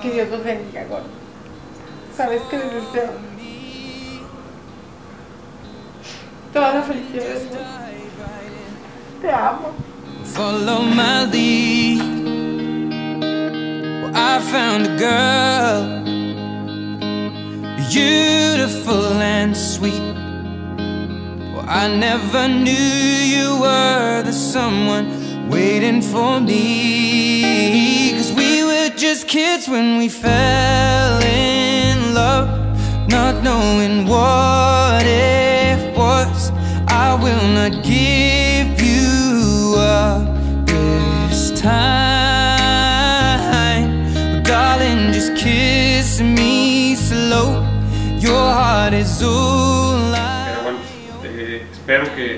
Que Dios los bendiga, gordo. Sabes que les deseo toda la felicidad del mundo. Te amo. Follow my lead. Well, I found a girl, beautiful and sweet. Well, I never knew you were the someone waiting for me. 'Cause we were just kids when we fell in love, not knowing what it was. I will not give you up this time, but darling, just kiss me slow. Your heart is all I. Pero bueno, espero que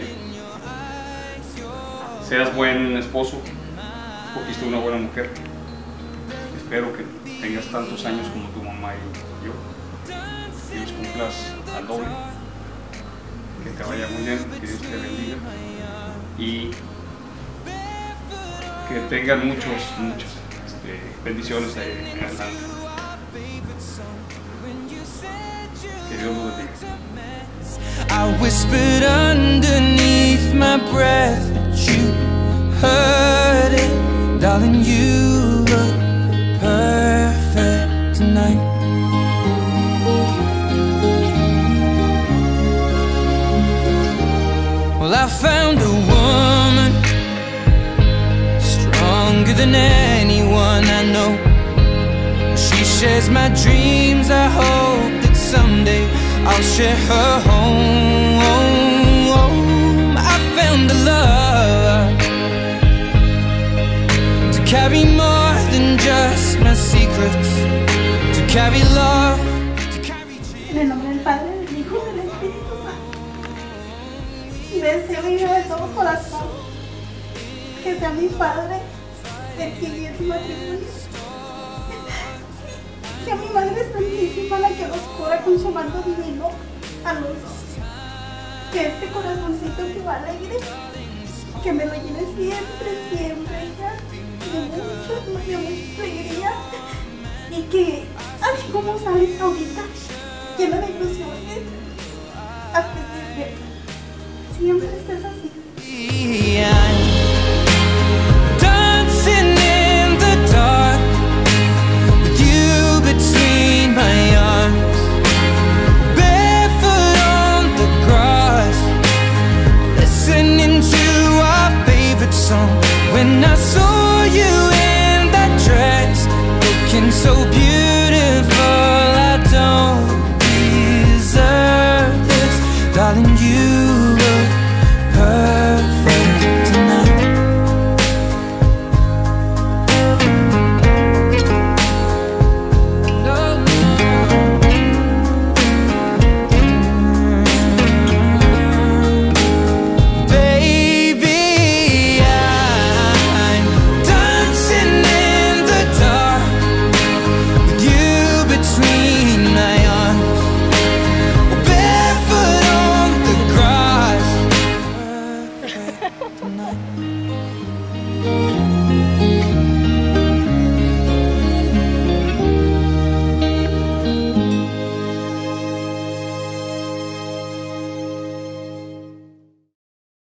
seas buen esposo, escogiste una buena mujer. Espero que tengas tantos años como tu mamá y yo, que los cumplas al doble, que te vaya muy bien, que Dios te bendiga y que tengan muchas bendiciones en adelante. Que Dios los bendiga. I whispered underneath my breath, but you heard it. Darling, you look perfect tonight. Well, I found a woman stronger than anyone I know. She shares my dreams. I hope that someday I'll share her home. I found a love to carry more than just my secrets, to carry love, to carry dreams. En el nombre del Padre, del Hijo y del Espíritu Santo. Y deseo y de todo corazón que sea mi Padre el que guíe tu matrimonio. Sea mi Madre Santísima la que los cura con su manto divino a los dos. Que este corazoncito que va alegre, que me lo llene siempre, siempre, hija, de mucha alegría. Y que, así como sales ahorita, llena de ilusiones, a que estés bien. Siempre estés así. Dancing in the dark with you between my arms, barefoot on the grass, listening to our favorite song. When I saw you in that dress, looking so beautiful, I don't deserve this. Darling, you look perfect tonight. Baby, I'm dancing in the dark with you between my arms, barefoot on the grass. Perfect tonight.